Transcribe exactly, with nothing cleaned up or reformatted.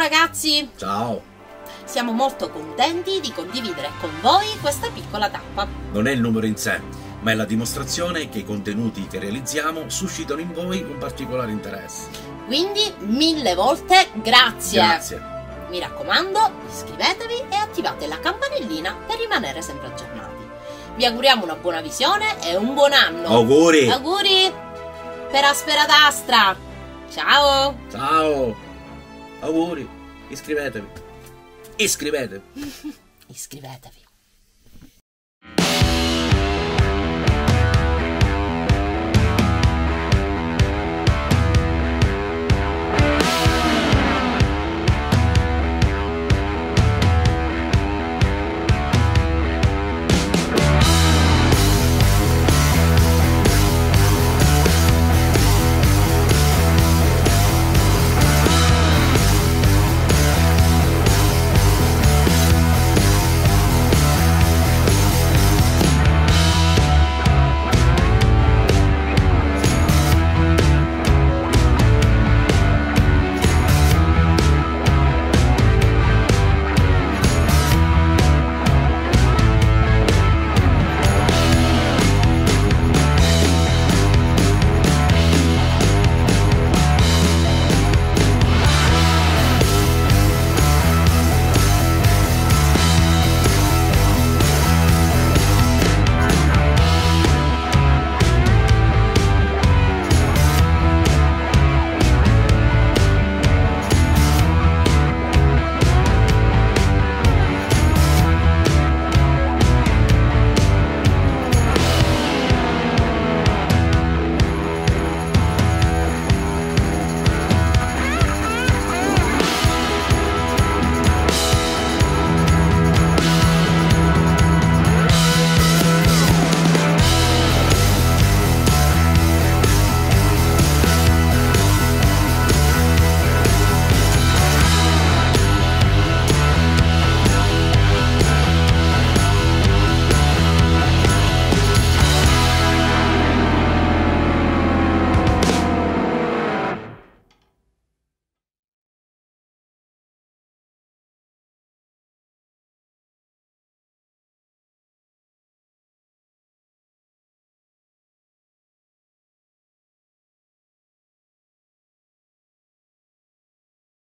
ragazzi! Ciao! Siamo molto contenti di condividere con voi questa piccola tappa. Non è il numero in sé, ma è la dimostrazione che i contenuti che realizziamo suscitano in voi un particolare interesse. Quindi mille volte grazie! Grazie! Mi raccomando, iscrivetevi e attivate la campanellina per rimanere sempre aggiornati. Vi auguriamo una buona visione e un buon anno! Auguri! Auguri! Per Aspera d'Astra! Ciao! Ciao! Auguri! Iscrivetevi! Iscrivetevi! Iscrivetevi!